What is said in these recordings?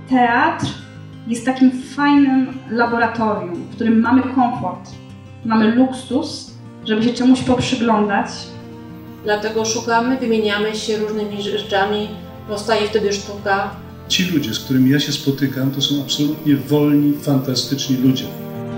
teatr jest takim fajnym laboratorium, w którym mamy komfort, mamy luksus, żeby się czemuś poprzyglądać. Dlatego szukamy, wymieniamy się różnymi rzeczami, powstaje wtedy sztuka. Ci ludzie, z którymi ja się spotykam, to są absolutnie wolni, fantastyczni ludzie.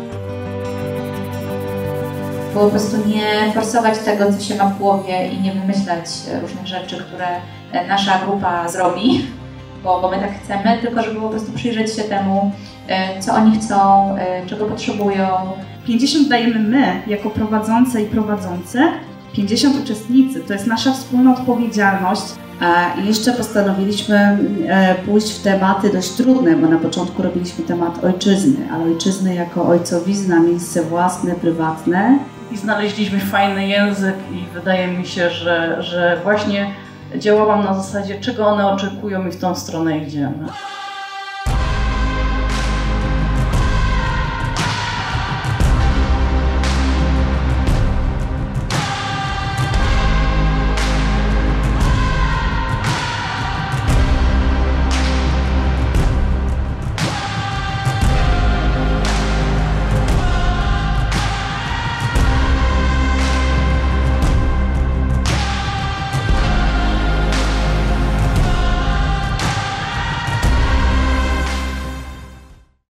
Po prostu nie forsować tego, co się ma w głowie i nie wymyślać różnych rzeczy, które nasza grupa zrobi, bo my tak chcemy, tylko żeby po prostu przyjrzeć się temu, co oni chcą, czego potrzebują. 50 dajemy my, jako prowadzące i prowadzący, 50 uczestnicy. To jest nasza wspólna odpowiedzialność. I jeszcze postanowiliśmy pójść w tematy dość trudne, bo na początku robiliśmy temat ojczyzny, ale ojczyzny jako ojcowizna, miejsce własne, prywatne. I znaleźliśmy fajny język i wydaje mi się, że właśnie działałam na zasadzie, czego one oczekują i w tą stronę idziemy.